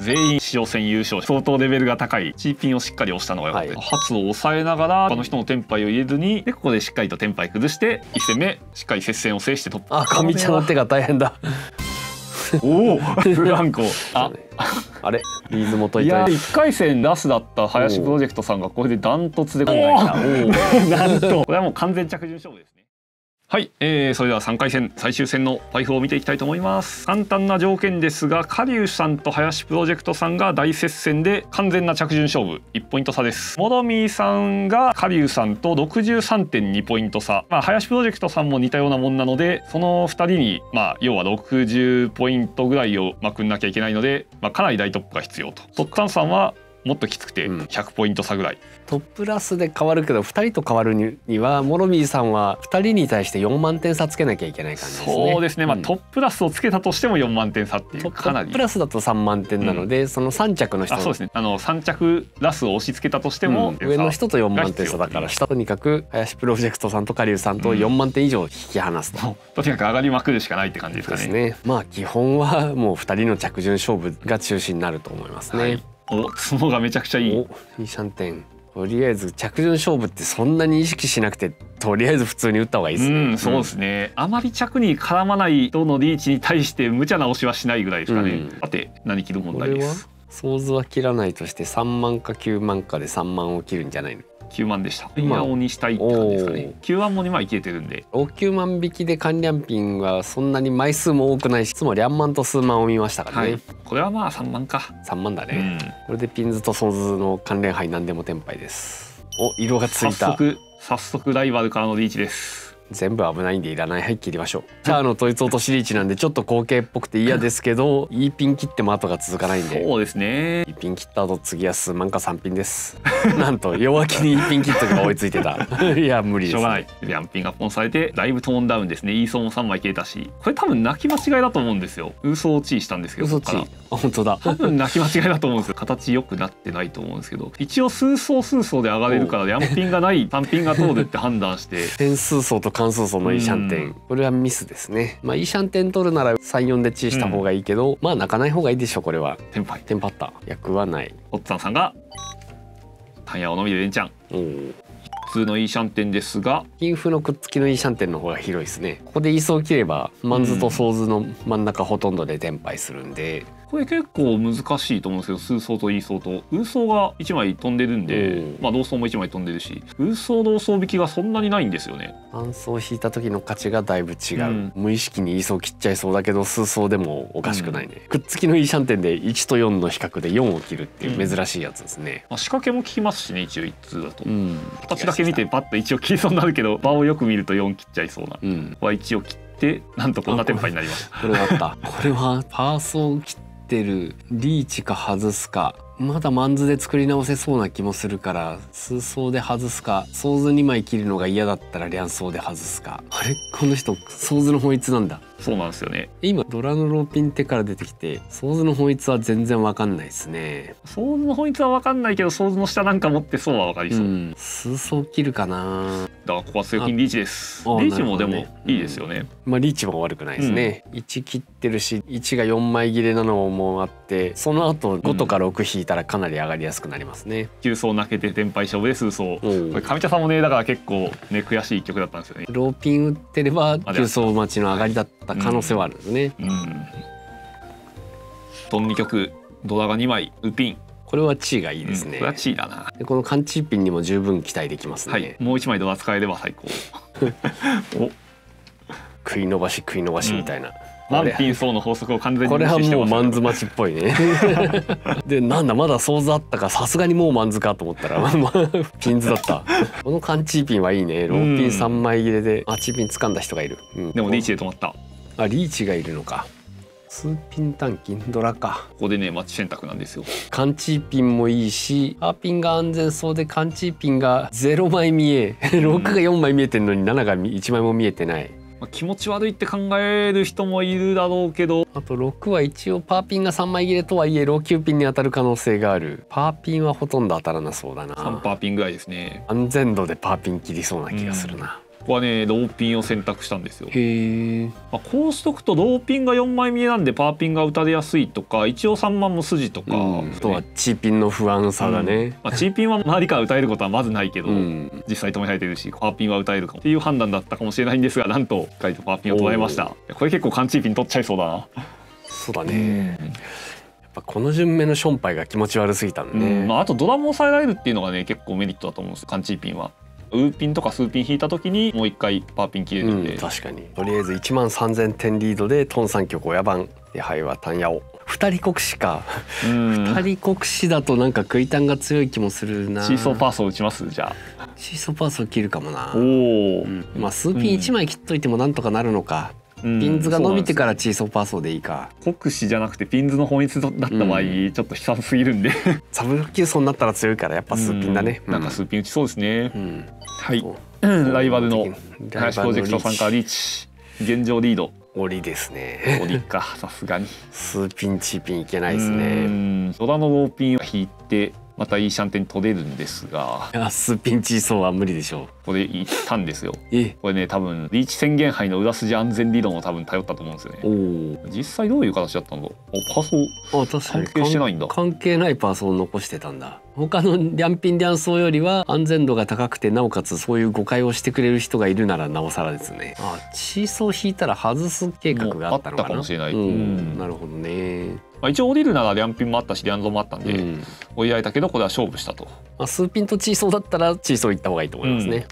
全員史上戦優勝、相当レベルが高いチーピンをしっかり押したのが良かった、発を抑えながら他の人のテンパイを入れずに、でここでしっかりとテンパイ崩して1戦目しっかり接戦を制してトップ。 あ、上茶の手が大変だ。 おおフランコあれリーズ元いや1回戦ラスだった林プロジェクトさんがこれでダントツで考えた。なんとこれはもう完全着順勝負ですね。はい、それでは3回戦最終戦のパイフを見ていきたいと思います。簡単な条件ですが、カリウさんと林プロジェクトさんが大接戦で完全な着順勝負、1ポイント差です。モロミーさんがカリウさんと 63.2 ポイント差、林プロジェクトさんも似たようなもんなので、その2人に要は60ポイントぐらいをまくんなきゃいけないので、かなり大トップが必要と。トッタンさんはもっときつくて100ポイント差ぐらい、 トップラスで変わるけど2人と変わるにはモロミーさんは2人に対して4万点差つけなきゃいけない感じですね。 そうですね、トップラスをつけたとしても4万点差っていうかなり。 トップラスだと3万点なので、その3着の人、 そうですね、3着ラスを押し付けたとしても、 上の人と4万点差だから下とにかく林プロジェクトさんとカリウさんと4万点以上引き離すと、 とにかく上がりまくるしかないって感じですかね。 ですね。基本はもう2人の着順勝負が中心になると思いますね。 お、角がめちゃくちゃいい。 いいシャンテン。とりあえず着順勝負ってそんなに意識しなくて、とりあえず普通に打った方がいいですね。 そうですね。あまり着に絡まない人のリーチに対して無茶な押しはしないぐらいですかね。さて何切る問題です。 ソーズは切らないとして3万か9万かで3万を切るんじゃないの ？9万でした。今鬼したいって感じですかね。9万も2枚消えてるんで。 9万引きでカンリャンピンはそんなに枚数も多くないし、つまりリャンマンと数万を見ましたからね。 これは3万か。 3万だね。これでピンズとソーズの関連杯何でもテンパイです。お、色がついた。 早速ライバルからのリーチです。 全部危ないんでいらない。はい、切りましょう。チャーの統一落としリーチなんでちょっと後継っぽくて嫌ですけど、いいピン切っても後が続かないんで。 そうですね。 いいピン切った後次は数万か3ピンです。なんと弱気にいいピン切っとけば追いついてた。いや無理です、ね。 しょうがない。リャンピンがポンされてだいぶトーンダウンですね。イーソーも3枚消えたし、これ多分泣き間違いだと思うんですよ。ウソ落ちしたんですけど、 嘘落ち。本当だ。 多分泣き間違いだと思うんですよ。形良くなってないと思うんですけど、一応数層で上がれるからリャンピンがない単ピンが通るって判断して。 点数層と関数層のいいシャンテン、これはミスですね。いいシャンテン取るなら3、4でチーした方がいいけど、泣かない方がいいでしょこれは。テンパった。役はない。 オッツァンさんがタンヤオのみで連チャン。普通のいいシャンテンですが、 金符のくっつきのいいシャンテンの方が広いですね。ここでイーソー切ればマンズとソーズの真ん中ほとんどでテンパイするんで、 これ結構難しいと思うんですけど、数層とイーソーとウーソーが1枚飛んでるんで、同層も1枚飛んでるし、ウーソー同層引きがそんなにないんですよね。 単層引いた時の価値がだいぶ違う、無意識にイーソー切っちゃいそうだけど数層でもおかしくないね、くっつきのいいシャンテンで1と4の比較で4を切るっていう珍しいやつですね。 仕掛けも効きますしね、一応1通だと、形だけ見てパッと1を切りそうになるけど、場をよく見ると4切っちゃいそうな、は1を切ってなんとこんなテンパになりました。 これはあった。これはパーソーを切ってるリーチか外すか、まだマンズで作り直せそうな気もするから、数層で外すか、ソーズ2枚切るのが嫌だったらリャンソーで外すか。あれ、この人ソーズの本一なんだ。 そうなんですよね。 今ドラのローピン手から出てきて、ソーズの本一は全然わかんないですね。 ソーズの本一はわかんないけど、ソーズの下なんか持ってそうはわかりそう。 数層切るかな。 だからここは強気にリーチです。リーチもでもいいですよね。 リーチも悪くないですね。1切ってるし、1が4枚切れなのもあって、その後5とか6引いたらかなり上がりやすくなりますね。 9層泣けてテンパイ勝負で数層。これ上茶さんもね、だから結構ね悔しい一局だったんですよね。 ローピン打ってれば9層待ちの上がりだった可能性はあるんですね。 トン2局、ドラが2枚、ウピン。 これは地位がいいですね。 これは地位だな。 でこのカンチーピンにも十分期待できますね。 もう1枚ドラ使えれば最高。お、 食い伸ばしみたいな。 マンピン層の法則を完全にこれはもうマンズ待ちっぽいね。でなんだまだソーズあったか、さすがにもうマンズかと思ったらピンズだった。このカンチーピンはいいね。ローピン3枚切れでチーピン掴んだ人がいる。 でもリーチで止まった。 リーチがいるのか。数ピン短期ドラか。 ここでねマッチ選択なんですよ。 カンチーピンもいいし、パーピンが安全そうで、カンチーピンが0枚見え、6が4枚見えてるのに7が1枚も見えてない。 気持ち悪いって考える人もいるだろうけど、 あと6は一応パーピンが3枚切れとはいえロー9ピンに当たる可能性がある。パーピンはほとんど当たらなそうだな。 3パーピンぐらいですね。 安全度でパーピン切りそうな気がするな。 ここはねローピンを選択したんですよ。 へえ。 まあ、こうしとくとローピンが4枚見えなんでパーピンが打たれやすいとか、一応3番も筋とか、 あとはチーピンの不安さだね。 まあ、チーピンは周りから打たれることはまずないけど、 実実際止められてるしパーピンは打たれるかもっていう判断だったかもしれないんですが、なんとしっかりとパーピンを捉えました。これ結構缶チーピン取っちゃいそうだな。 そうだね。やっぱこの順目のションパイが気持ち悪すぎたんね。 まあ、あとドラムを抑えられるっていうのがね結構メリットだと思うんですよ、缶チーピンは。ウーピンとかスーピン引いた時にもう一回パーピン切れるんで、 確かに。とりあえず1万3000点リードでトン3局親番で敗はタンヤオ。2人国士か。2人国士だとなんかクイタンが強い気もするな。 シーソーパーソー打ちます。じゃあシーソーパーソー切るかもな。 お、 まあスーピン1枚切っといてもなんとかなるのか。ピンズが伸びてからチーソーパーソーでいいか。 国士じゃなくてピンズの本質だった場合、ちょっと悲惨すぎるんでサブ級層になったら強いからやっぱスーピンだね。 なんかスーピン打ちそうですね。はい、 ラライバルの林プロジェクトさんからリーチ、現状リード。 オリですね。 オリか、さすがにスーピンチーピンいけないですね。 ドラのローピンを引いてまたいいシャンテン取れるんですが、 スーピンチーソーは無理でしょう。 これいったんですよ。これね多分リーチ宣言杯の裏筋安全理論を多分頼ったと思うんですよね。実際どういう形だったんだ。パーソー関係してないんだ。 関係ないパーソーを残してたんだ。他のリャンピンリャンソーよりは安全度が高くて、なおかつそういう誤解をしてくれる人がいるならなおさらですね。チーソー引いたら外す計画があったのかな。 かもしれない。 なるほどね。 一応降りるならリャンピンもあったしリャンゾもあったんで、追いられたけどこれは勝負したと。 スーピンとチーソーだったらチーソー行った方がいいと思いますね。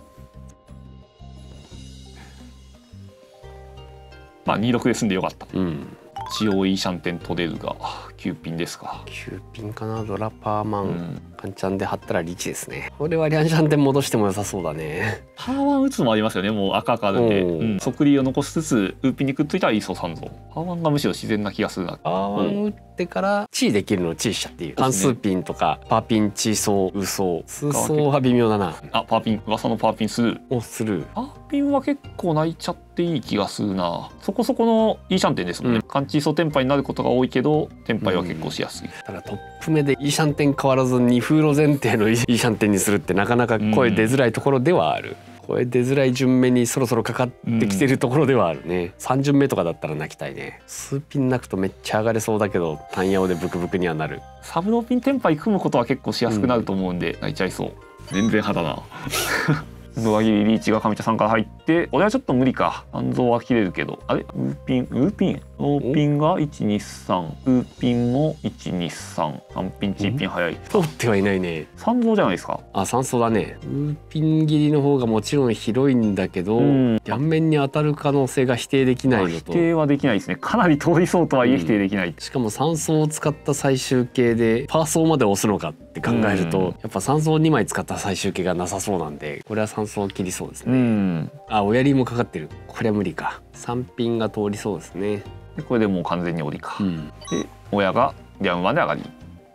まあ26で済んでよかった。一応いいシャンテン取れるが9ピンですか。 9ピンかな。ドラパーマン、カンチャンで張ったらリーチですね。これはリャンシャンテン戻しても良さそうだね。 パーワン打つのもありますよね。もう赤あるんで、即リーを残しつつウーピンにくっついたらイーソーさんぞ。パーワンがむしろ自然な気がするな。 パーワン打ってからチーできるのをチーしちゃっていい。関数ピンとかパーピンチーソーウソースーソーは微妙だな。 パーピン噂のパーピンスルー。 スルー。 パーピンは結構泣いちゃっていい気がするな。そこそこのいいシャンテンですもんね。カンチーソーテンパイになることが多いけどテンパイは結構しやすい。 ただトップ目でいいシャンテン変わらず2風呂前提のいいシャンテンにするってなかなか声出づらいところではある。声出づらい順目にそろそろかかってきてるところではあるね。3巡目とかだったら泣きたいね。数ピン泣くとめっちゃ上がれそうだけどタンヤオでブクブクにはなる。 サブローピンテンパイ組むことは結構しやすくなると思うんで泣いちゃいそう。全然派だな上切りリーチが上田さんから入って、俺はちょっと無理か。安蔵は切れるけど、あれウーピンローピンが123、ウーピンも123、3ピンチーピン早い。 通ってはいないね。 三蔵じゃないですか。 三層だね。ウーピン切りの方がもちろん広いんだけど、両面に当たる可能性が否定できないのと、 否定はできないですね。かなり通りそうとはいえ否定できない。 しかも3層を使った最終形でパーソーまで押すのかって考えると、やっぱ3層2枚使った最終形がなさそうなんで、これは3層切りそうですね。親リーもかかってる。これは無理か。3ピンが通りそうですね。 でこれでもう完全に折りか。で親がリャンワンで上がり。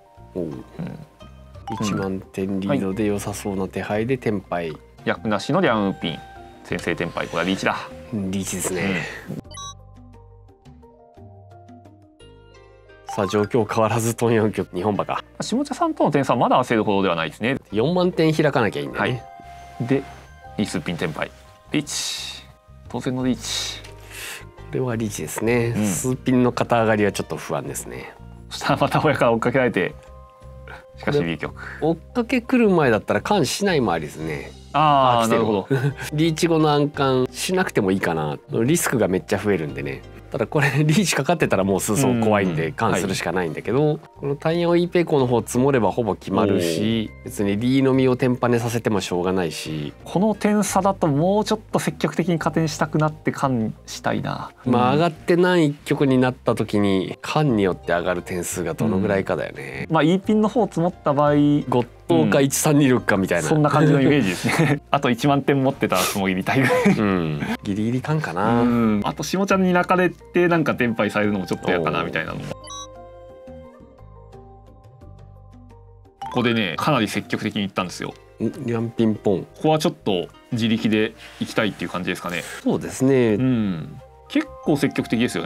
1万点リードで良さそうな手配でテンパイ。 役なしのリャンウーピン。先制テンパイ。これはリーチだ。 リーチですね。さあ状況変わらずトン4局2本馬か。 下茶さんとの点差はまだ焦るほどではないですね。 4万点開かなきゃいいんだね。 でリースピンテンパイリーチ、当然のリーチ。 これはリーチですね。数ピンの肩上がりはちょっと不安ですね。 そしたらまた親から追っかけられて、しかし B 局追っかけ来る前だったらカンしない周りですね。 なるほどリーチ後の暗冠しなくてもいいかな。リスクがめっちゃ増えるんでね。ただこれリーチかかってたらもう数層怖いんでカンするしかないんだけど、このタイヤを E ペイコの方積もればほぼ決まるし、別にリーのみをテンパネさせてもしょうがないし、 この点差だともうちょっと積極的に加点したくなってカンしたいな。 まあ上がって何一局になった時にカンによって上がる点数がどのぐらいかだよね。 まあ E ピンの方積もった場合ゴッドか1326かみたいな、 そんな感じのイメージですねあと1万点持ってたらつもぎみたいぐらいギリギリカンかな。 あと下ちゃんに泣かれてなんかテンパイされるのもちょっと嫌かなみたいなのも。ここでねかなり積極的にいったんですよ。 リャンピンポン。 ここはちょっと自力で行きたいっていう感じですかね。 そうですね。 結構積極的ですよねこれ。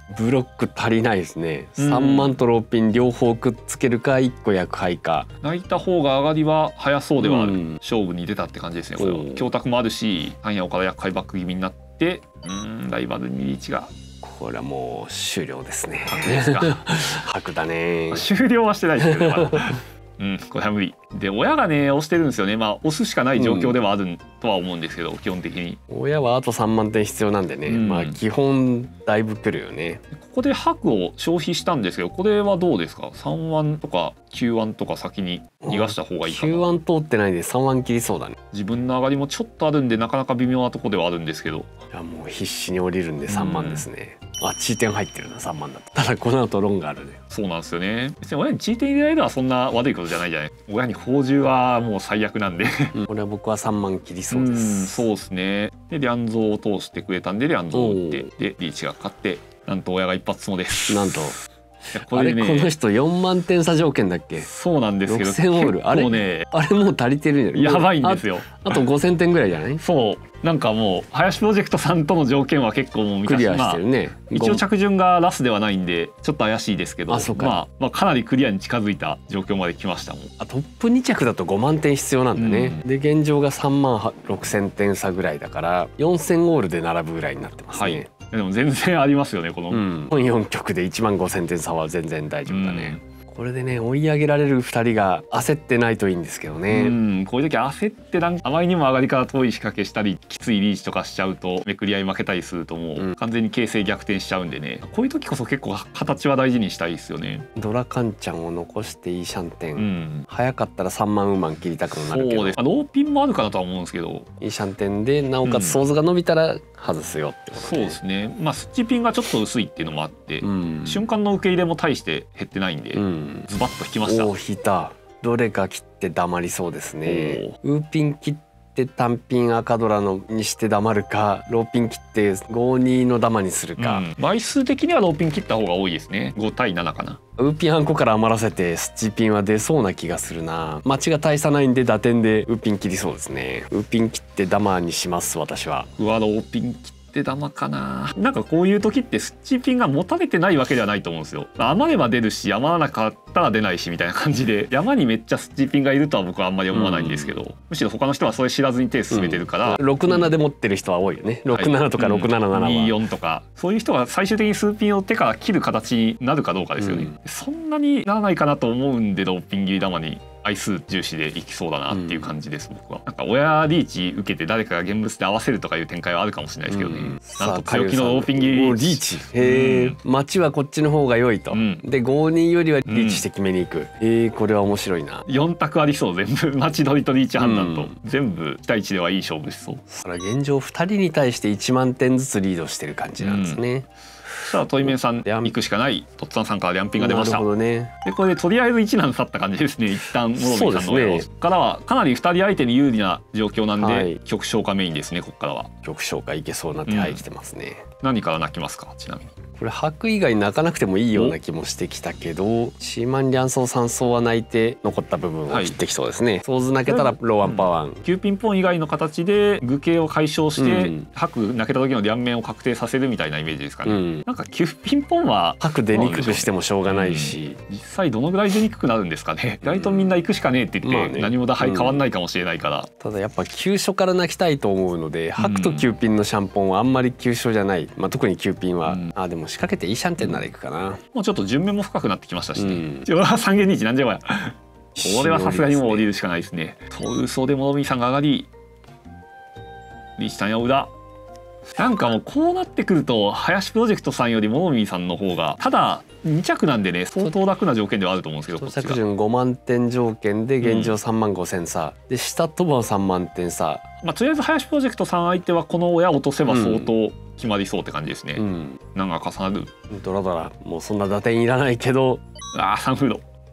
ブロック足りないですね。3万とローピン両方くっつけるか1個役配か。 泣いた方が上がりは早そうではある、 うん、 勝負に出たって感じですねこれは。強卓もあるし単ヤオから厄介バック気味になってライバルにリーチが。 これはもう終了ですね。 ですか白だね。 終了はしてないですけど、これは無理で親がね押してるんですよね。押すしかない状況ではあるとは思うんですけど、基本的に親はあと3万点必要なんでね、基本だいぶくるよね。 ここで白を消費したんですけど、これはどうですか。3腕とか9腕とか先に逃がした方がいいかな。 9腕通ってないで3腕切りそうだね。 自分の上がりもちょっとあるんでなかなか微妙なとこではあるんですけど、 いやもう必死に降りるんで3万ですね。チーテン入ってるな3万だと。ただこの後ロンがあるね。 そうなんですよね。別に親にチーテン入れられるのはそんな悪いことじゃないじゃない。親に宝珠はもう最悪なんでこれは僕は3万切りそうです。 そうですね。でリャンゾーを通してくれたんでリャンゾーを打ってでリーチがかかって、なんと親が一発もです。 なんとこれ、ね、この人4万点差条件だっけ。 そうなんですけど 6000オールあれもう足りてるんじゃない。 やばいんですよ。 あと5000点ぐらいじゃない。 そうなんかもう林プロジェクトさんとの条件は結構もうクリアしてるね。 一応着順がラスではないんでちょっと怪しいですけど、かなりクリアに近づいた状況まで来ましたもん。 トップ2着だと5万点必要なんだね。で現状が3万6000点差ぐらいだから4000オールで並ぶぐらいになってますね。 でも全然ありますよねこの、 本4局で1万5000点差は全然大丈夫だね。これでね追い上げられる2人が焦ってないといいんですけどね。 こういう時焦ってあまりにも上がりから遠い仕掛けしたりきついリーチとかしちゃうとめくり合い負けたりするともう完全に形勢逆転しちゃうんでね、こういう時こそ結構形は大事にしたいですよね。 ドラカンちゃんを残していいシャンテン、早かったら3万ウーマン切りたくもなるけど、 そうです。ローピンもあるかなとは思うんですけど、 いいシャンテンでなおかつソーズが伸びたら外すよってこと、ね、 そうですね。スッチピンがちょっと薄いっていうのもあって、瞬間の受け入れも大して減ってないんで、ズバッと引きました。 引いた。どれか切って黙りそうですね。ウーピン切って単ピン赤ドラのにして黙るか、ローピン切って5-2のダマにするか、 枚数的にはローピン切った方が多いですね。5対7かな。 ウーピンあんこから余らせてスッチピンは出そうな気がするな。待ちが大差ないんで打点でウーピン切りそうですね。ウーピン切ってダマにします私は。 ローピン切ってダマかな。なんかこういう時ってスッチピンが持たれてないわけではないと思うんですよ。余れば出るし余らなかったら出ないしみたいな感じで、山にめっちゃスッチピンがいるとは僕はあんまり思わないんですけど、むしろ他の人はそれ知らずに手進めてるから、 67で持ってる人は多いよね。67とか677は、 24とかそういう人が最終的に数ピンを手から切る形になるかどうかですよね。そんなにならないかなと思うんでローピン切り玉に愛数重視でいきそうだなっていう感じです、僕は。なんか親リーチ受けて誰かが現物で合わせるとかいう展開はあるかもしれないですけどね、なんと強気のローピン切りリーチ。 待ちはこっちの方が良いと、で5-2よりはリーチして決めに行く、これは面白いな。 4択ありそう。全部待ち取りとリーチ判断と、全部1対1ではいい勝負しそう。 現状2人に対して1万点ずつリードしてる感じなんですね。 さあトイメンさん行くしかない。とっつぁんさんからリャンピンが出ました。 なるほどね。 でこれでとりあえず一難去った感じですね。一旦モロミさんの親からはかなり2人相手に有利な状況なんで、曲消化メインですね。ここからは曲消化いけそうな手配来てますね。 何から泣きますか。ちなみにこれ白以外泣かなくてもいいような気もしてきたけど、シーマンリャンソー3層は泣いて残った部分を切ってきそうですね。ソーズ泣けたらローワンパワン、 9ピンポン以外の形で愚形を解消して、白泣けた時の両面を確定させるみたいなイメージですかね。なんか9ピンポンは白出にくくしてもしょうがないし、 実際どのぐらい出にくくなるんですかね。意外とみんな行くしかねえって言って、何も打敗変わんないかもしれないから。 ただやっぱ急所から泣きたいと思うので、白と9ピンのシャンポンはあんまり急所じゃない。特に9ピンは、でも仕掛けていいシャンテンならいくかな。 もうちょっと順目も深くなってきましたしね。三元日なんじゃこれ。これはさすがにもう降りるしかないですね。そう嘘でもロミーさんが上がり、リーチさんや裏。なんかもうこうなってくると林プロジェクトさんよりモロミーさんの方がただ2着なんでね、相当楽な条件ではあると思うんですけど、 着順5万点条件で現状3万5000差、で下とも3万点差。 とりあえず林プロジェクトさん相手はこの親を落とせば相当決まりそうって感じですね。なんか重なる。 ドラドラもうそんな打点いらないけど、 サンフード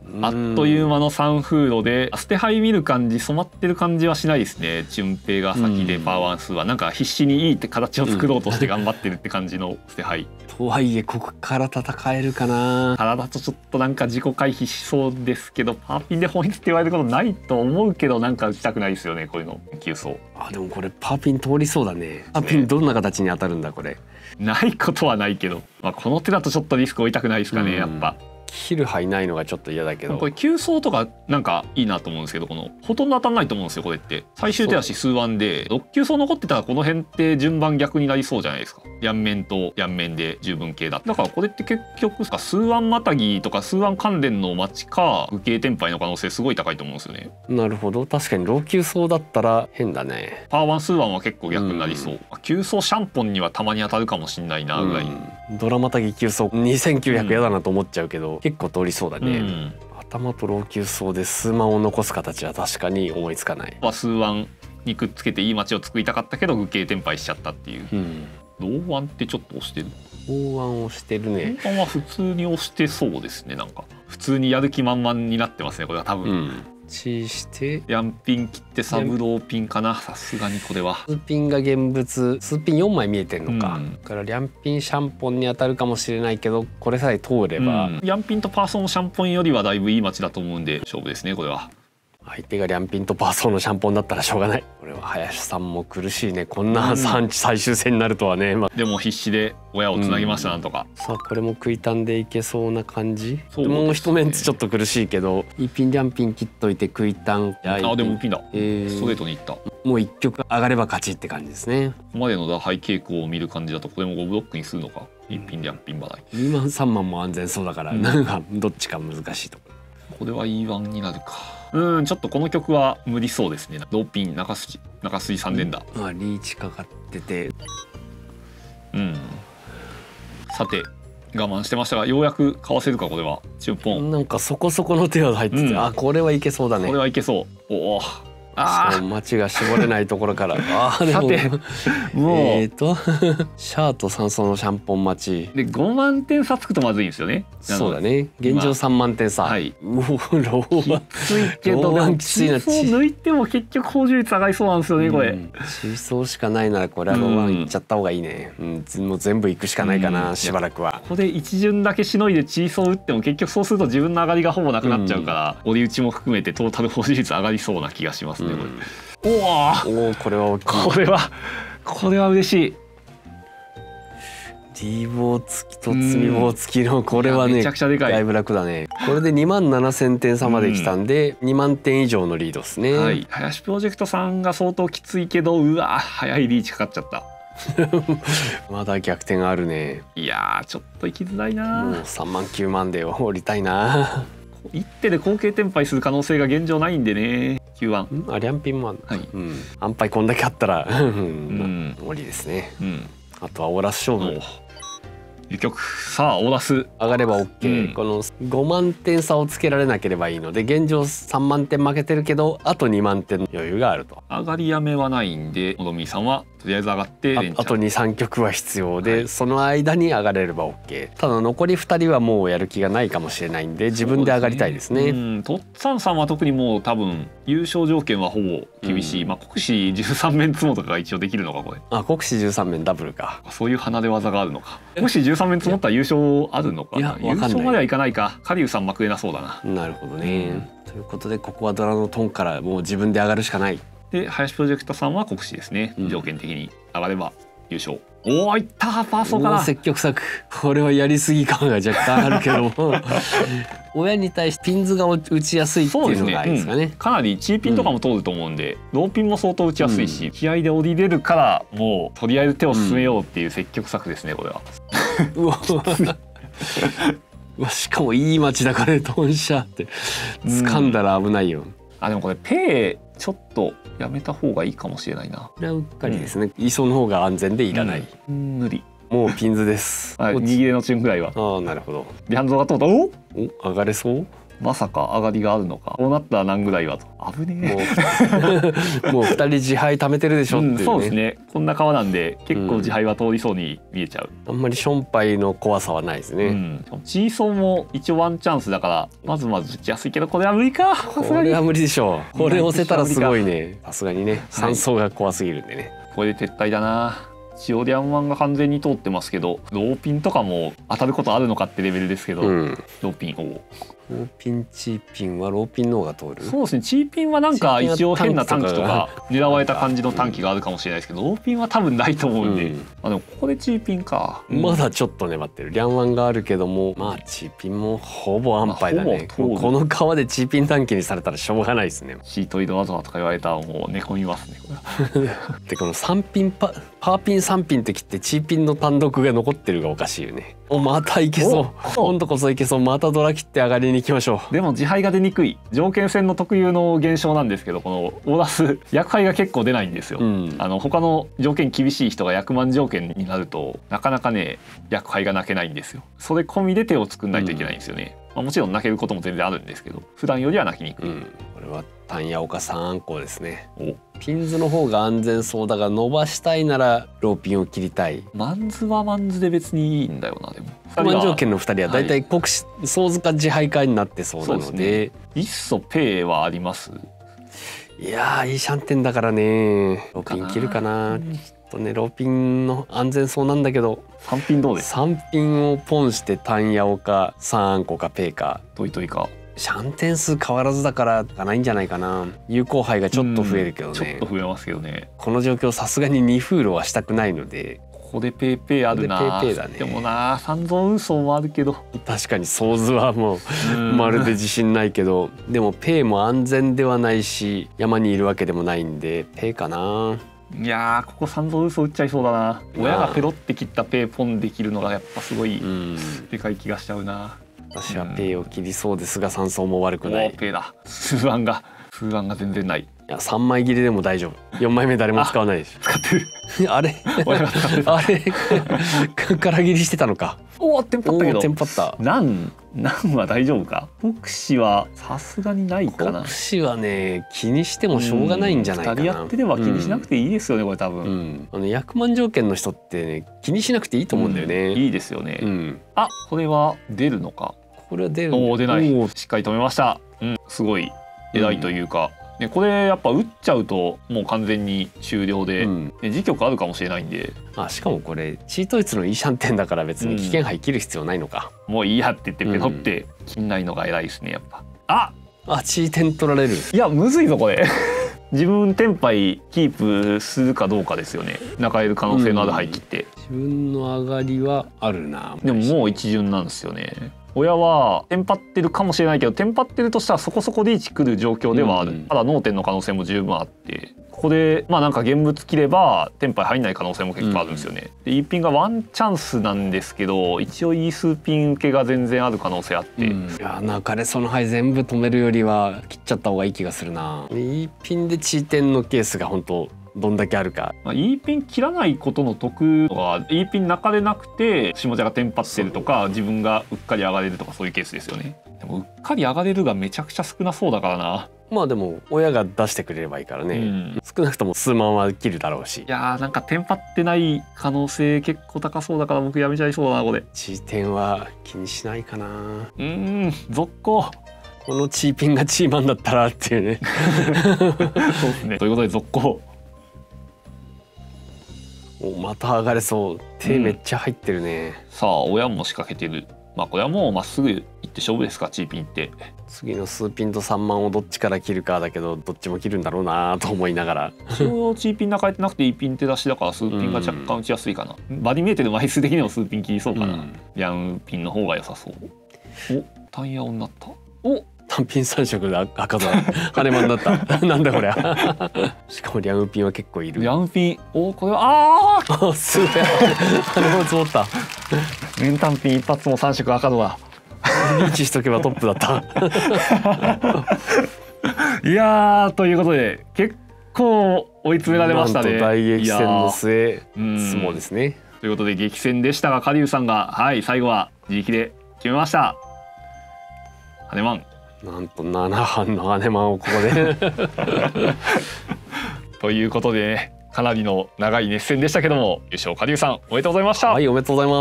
あっという間の3フードで捨て牌見る感じ、染まってる感じはしないですね。順平が先でパワーワン数はなんか必死にいいって形を作ろうとして頑張ってるって感じの捨て牌。 とはいえここから戦えるかな。 体とちょっとなんか自己回避しそうですけど、パーピンで本質って言われることないと思うけど、なんか打ちたくないですよねこういうの急走。 あでもこれパーピン通りそうだね。パーピンどんな形に当たるんだこれ。 ないことはないけど、まあ、この手だとちょっとリスク負いたくないですかね、やっぱ。 切る牌ないのがちょっと嫌だけど、 これ急走とかなんかいいなと思うんですけど、このほとんど当たんないと思うんですよこれって。最終手足数腕で6急走残ってたらこの辺って順番逆になりそうじゃないですか。ヤンメンとヤンメンで十分形だからこれって結局数腕またぎとか数腕関連の待ちか無形転廃の可能性すごい高いと思うんですよね。 なるほど、確かにロー急走だったら変だね。 パワー1数腕は結構逆になりそう。急走シャンポンにはたまに当たるかもしんないなぐらい。 ドラマたぎ急走2900嫌だなと思っちゃうけど、結構通りそうだね。頭と老朽層で数万を残す形は確かに思いつかない。 数腕にくっつけていい街を作りたかったけど愚形転廃しちゃったっていう。同腕ってちょっと押してる。 同腕押してるね。 同腕は普通に押してそうですね。なんか普通にやる気満々になってますねこれは多分。 チしてヤンピン切ってサブローピンかな、さすがにこれは。 数ピンが現物、数ピン4枚見えてるのか、だからリャンピンシャンポンに当たるかもしれないけど、これさえ通れば、 ヤンピンとパーソンのシャンポンよりはだいぶいい街だと思うんで勝負ですねこれは。 相手がリャンピンとパーソンのシャンポンだったらしょうがない。これは林さんも苦しいね、こんな産地最終戦になるとはね。 でも必死で親をつなぎました、なんとか。 さあこれも食いたんでいけそうな感じ。もう一メンツちょっと苦しいけど、いいピンリャンピン切っといて食いたん。 でもピンだ、ストレートにいった。 もう一局上がれば勝ちって感じですね。 ここまでの打敗傾向を見る感じだとこれも5ブロックにするのか。一ピンリャンピン払い 2万3万も安全そうだから、なんかどっちか難しいところ。 これは E1 になるか。ちょっとこの曲は無理そうですね。ローピン中筋3連打。 リーチかかってて、 さて我慢してましたがようやくかわせるか。これはチューポン。 なんかそこそこの手が入ってて、これはいけそうだね。 これはいけそう。おお。 街が絞れないところからさてもうシャーと3層のシャンポン待ちで5万点差つくとまずいんですよね。 そうだね、現状3万点差。はい。ローはきついけど、でもチーソー抜いても結局保持率上がりそうなんですよねこれ。 チーソーしかないならこれはローワンいっちゃった方がいいね。もう全部いくしかないかな、しばらくは。 ここで一巡だけしのいでチーソー打っても結局そうすると自分の上がりがほぼなくなっちゃうから、折り打ちも含めてトータル保持率上がりそうな気がしますね。おお、 これは大きい。 これは嬉しい。 D 棒付きと積み棒付きのこれはね、 めちゃくちゃでかい。 だいぶ楽だね。これで2万7,000点差まで来たんで、2万点以上のリードですね。 はい、林プロジェクトさんが相当きついけど、うわ早いリーチかかっちゃった。 まだ逆転あるね。 いやちょっと行きづらいな。 もう3万9万で降りたいな。 一手で後継転廃する可能性が現状ないんでね。9番リャンピンもある。安牌こんだけあったら無理ですね。あとはオーラス勝負。 輸局。さあオーラス上がれば OK、この5万点差をつけられなければいいので、現状3万点負けてるけどあと2万点の余裕があると。 上がりやめはないんで、のどみさんはとりあえず上がって連チャン。 あと 2,3 局は必要で、その間に上がれれば OK。ただ残り2人はもうやる気がないかもしれないんで、自分で上がりたいですね。 とっつぁんさんは特にもう多分優勝条件はほぼ厳しい。国士13面積もとかが一応できるのかこれ。 国士13面ダブルか。 そういう離れ技があるのか。国士13面積もったら優勝あるのかな。優勝まではいかないか。カリウさんまくれなそうだな。 なるほどね。ということでここはドラのトンからもう自分で上がるしかない。 で林プロジェクトさんは国士ですね。条件的に上がれば優勝。おお、いったパーソーかな。 積極策。これはやりすぎ感が若干あるけども親に対してピンズが打ちやすいっていうのがいいですかね。 かなりチーピンとかも通ると思うんで、ローピンも相当打ちやすいし、気合で降りれるからもうとりあえず手を進めようっていう積極策ですねこれは。 うわしかもいい街だからね、トンシャって掴んだら危ないよ。 でもこれペイちょっとやめた方がいいかもしれないな。 これはうっかりですね。イソの方が安全でいらない。 無理。 もうピンズです。 握れのチュンぐらいは。 なるほど。 リャンゾーが通った。お上がれそう。 まさか上がりがあるのか。こうなったら何ぐらいはと。危ねもう2人自敗貯めてるでしょっていうね、 そうですね。こんな川なんで結構自敗は通りそうに見えちゃう。 あんまりションパイの怖さはないですね。 チーソーも一応ワンチャンスだからまず打ちやすいけど、これは無理か。 これは無理でしょう。これ押せたらすごいね。さすがにね、3走が怖すぎるんでね。 これで撤退だな。一応リャンワンが完全に通ってますけど、ローピンとかも当たることあるのかってレベルですけど、ローピンローピンチーピンはローピンの方が通る。 そうですね。チーピンはなんか一応変な短期とか狙われた感じの短期があるかもしれないですけど、ローピンは多分ないと思うんで、でもここでチーピンか、 まだちょっと粘ってる。リャンワンがあるけども、まあチーピンもほぼ安牌だね。この川でチーピン短期にされたらしょうがないですね。 シートイドワゾワとか言われたらもう寝込みますね。 でこの3ピンパーピン3ピンって切ってチーピンの単独が残ってるがおかしいよね。またいけそう。今度こそいけそう。またドラ切って上がりに行きましょう。 でも自敗が出にくい条件戦の特有の現象なんですけど、このオーラス役敗が結構出ないんですよ。他の条件厳しい人が役満条件になるとなかなかね役敗が泣けないんですよ。それ込みで手を作んないといけないんですよね。もちろん泣けることも全然あるんですけど、普段よりは泣きにくい。 これは単ヤオカ3アンコウですね。ピンズの方が安全そうだが、伸ばしたいならローピンを切りたい。 マンズはマンズで別にいいんだよな。でも満条件の2人はだいたい国士総塚自敗会になってそうなので、 いっそペイはあります。 いやーいいシャンテンだからね。ローピン切るかな。ちょっとねローピンの安全そうなんだけど、 3ピンどうですか。 3ピンをポンして単ヤオか3アンコかペイかトイトイか。 シャンテン数変わらずだからがないんじゃないかな。有効杯がちょっと増えるけどね。 ちょっと増えますけどね。 この状況さすがに2フールはしたくないので、 ここでペイペイあるな。 ペイペイだね。 でもな三蔵運送もあるけど、 確かにソーズはもうまるで自信ないけど、でもペイも安全ではないし山にいるわけでもないんでペイかな。 いやここ三蔵運送打っちゃいそうだな。親がペロって切ったペイポンできるのがやっぱすごいでかい気がしちゃうな。 私はペイを切りそうですが3層も悪くない。 ペイだ。数案が全然ない。 いや3枚切りでも大丈夫。4枚目誰も使わないでしょ。 使ってる。 あれあれから切りしてたのか。 おおテンパったけど。 テンパった。 なんは大丈夫か。国士はさすがにないかな。 国士はね気にしてもしょうがないんじゃないかな。 2人やってれば気にしなくていいですよね、これ多分。 役満条件の人ってね気にしなくていいと思うんだよね。 いいですよね。あ、これは出るのか。 これは出る。 出ない。しっかり止めました。すごい偉いというか。これやっぱ打っちゃうともう完全に終了で、時局あるかもしれないんで。 しかもこれチートイツのいいシャンテンだから別に危険牌切る必要ないのか。 もういいやって言ってペロって切んないのが偉いですねやっぱ。 チーテン取られる。 いやむずいぞこれ。自分テンパイキープするかどうかですよね。中える可能性のある配切って。 自分の上がりはあるな。 でももう一巡なんですよね。親はテンパってるかもしれないけど、テンパってるとしたらそこそこリーチ来る状況ではある。ただ脳天の可能性も十分あって、ここでなんか現物切ればテンパイ入んない可能性も結構あるんですよね。で E ピンがワンチャンスなんですけど、一応いい数ピン受けが全然ある可能性あって、いや流れその牌全部止めるよりは切っちゃった方がいい気がするな。E ピンでチーテンのケースが本当どんだけあるか。 E ピン切らないことの得は E ピン泣かれなくて下茶がテンパってるとか、自分がうっかり上がれるとかそういうケースですよね。でもうっかり上がれるがめちゃくちゃ少なそうだからな。 でも親が出してくれればいいからね、少なくとも数万は切るだろうし。 いやなんかテンパってない可能性結構高そうだから僕やめちゃいそうだなこれ。 チーテンは気にしないかな。 続行。 このチーピンがチーマンだったらっていうね。 そうですね。ということで続行。 また上がれそう。手めっちゃ入ってるね。 さあ親も仕掛けてる。これはもうまっすぐ行って勝負ですか。チーピンって次の数ピンと3万をどっちから切るかだけど、どっちも切るんだろうなと思いながら。 一応チーピン泣かれてなくて E ピン手出しだから数ピンが若干打ちやすいかな。場に見えてる枚数的にも数ピン切りそうかな。ヤンピンの方が良さそう。タンヤオになった。 単品3色で赤座羽根マンだった。なんだこりゃ。しかもリャンピンは結構いる。 リャンピンこれはすごい。羽根マン積もった。 メンタンピン一発も3色赤度だ。 リーチしとけばトップだった。 いやということで結構追い詰められましたね。 なんと大激戦の末相撲ですね。 ということで激戦でしたが、カリウさんが最後は自力で決めました。羽根マンなんと7班の姉マンをここでということで、ね、かなりの長い熱戦でしたけども、優勝カリュウさんおめでとうございました。 はい、おめでとうございます。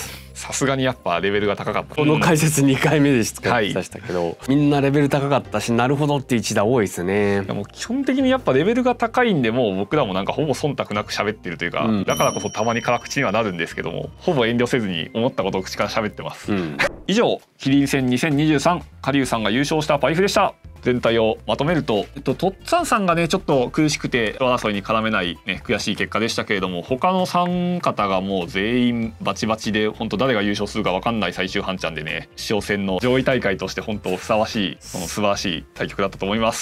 さすがにやっぱレベルが高かった。 この解説2回目でしたけど、みんなレベル高かったし、なるほどっていう一打多いですね。 でも基本的にやっぱレベルが高いんで、もう僕らもなんかほぼ忖度なく喋ってるというか、だからこそたまに辛口にはなるんですけども、ほぼ遠慮せずに思ったことを口から喋ってます。以上、キリン戦2023カリュウさんが優勝したパイフでした。全体をまとめると、トッツァンさんがねちょっと苦しくて争いに絡めない、ね、悔しい結果でしたけれども、他の3方がもう全員バチバチで、本当誰が優勝するか分かんない最終半チャンでね、主将戦の上位大会として本当ふさわしい、その素晴らしい対局だったと思います。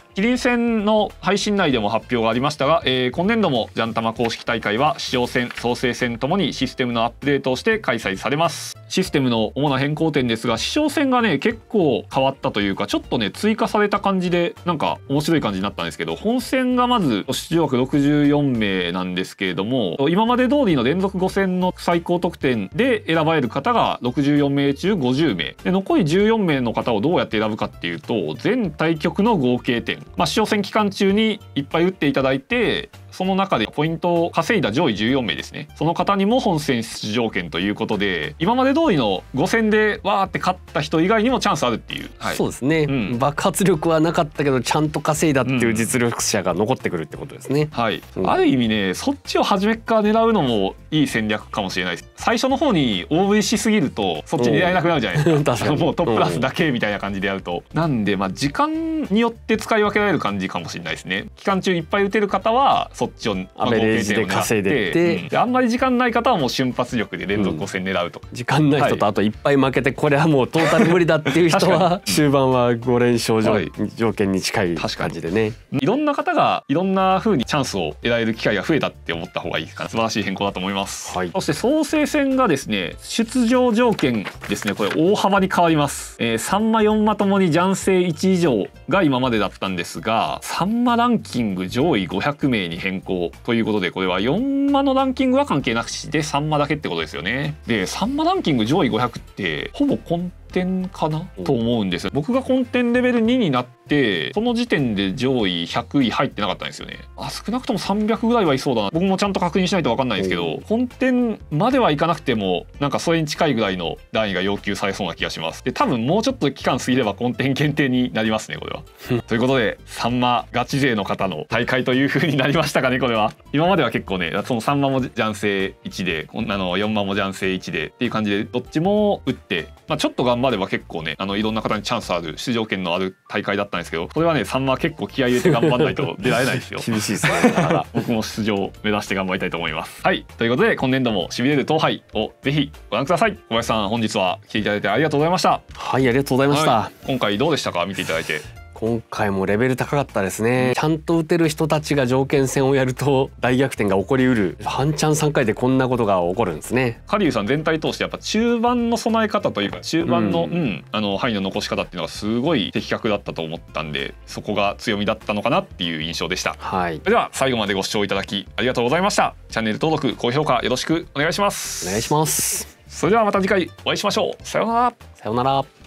キリン戦の配信内でも発表がありましたが、今年度もジャンタマ公式大会は主将戦、創成戦ともにシステムのアップデートをして開催されます。システムの主な変更点ですが、主将戦がね結構変わったというか、ちょっとね追加された感じでなんか面白い感じになったんですけど、本戦がまず出場枠64名なんですけれども、今まで通りの連続5戦の最高得点で選ばれる方が64名中50名で、残り14名の方をどうやって選ぶかっていうと、全対局の合計点、主将戦期間中にいっぱい打っていただいて、その中でポイントを稼いだ上位14名ですね、その方にも本戦出場権ということで、今まで通りの5戦でわーって勝った人以外にもチャンスあるっていう、 そうですね、爆発力はなかったけどちゃんと稼いだっていう実力者が残ってくるってことですね。 はい、ある意味ね、そっちを初めから狙うのもいい戦略かもしれないです。最初の方に大食いしすぎるとそっち狙えなくなるじゃないですか。確かにもうトップクラスだけみたいな感じでやると、なんで時間によって使い分けられる感じかもしれないですね。期間中いっぱい打てる方はそっちをアベレージで稼いでって、 あんまり時間ない方はもう瞬発力で連続5戦狙うと、 時間ない人とあといっぱい負けて、これはもうトータル無理だっていう人は終盤は5連勝条件に近い感じでね、 いろんな方がいろんな風にチャンスを得られる機会が増えたって思った方がいいかな。素晴らしい変更だと思います。そして創成戦がですね、出場条件ですね、これ大幅に変わります。3マ4マともにジャンセイ1以上が今までだったんですが、3マランキング上位500名に変更ということで、これは4マのランキングは関係なくして3マだけってことですよね。で3マランキング上位500ってほぼ根点かなと思うんですよ。僕が根点レベル2になってその時点で上位100位入ってなかったんですよね。少なくとも300ぐらいはいそうだな。僕もちゃんと確認しないと分かんないんですけど、根点まではいかなくてもなんかそれに近いぐらいの段位が要求されそうな気がします。で多分もうちょっと期間過ぎれば根点限定になりますね、これは。ということで3マガチ勢の方の大会という風になりましたかね。これは今までは結構ね、その3マもジャンセイ1で4マもジャンセイ1でっていう感じでどっちも打って、ちょっと頑張れば結構ねいろんな方にチャンスある出場権のある大会だったんですけど、これはね3マ結構気合い入れて頑張んないと出られないですよ。 厳しいですね。だから僕も出場を目指して頑張りたいと思います。はい、ということで今年度もしびれる闘杯をぜひご覧ください。小林さん、本日は来ていただいてありがとうございました。 はい、ありがとうございました。 今回どうでしたか、見ていただいて。 今回もレベル高かったですね。ちゃんと打てる人たちが条件戦をやると大逆転が起こりうる。半チャン3回でこんなことが起こるんですね。 カリュウさん全体通してやっぱ中盤の備え方というか中盤の、範囲の残し方っていうのがすごい的確だったと思ったんで、そこが強みだったのかなっていう印象でした。 はい。 それでは最後までご視聴いただきありがとうございました。チャンネル登録高評価よろしくお願いします。 お願いします。 それではまた次回お会いしましょう。さようなら。 さようなら。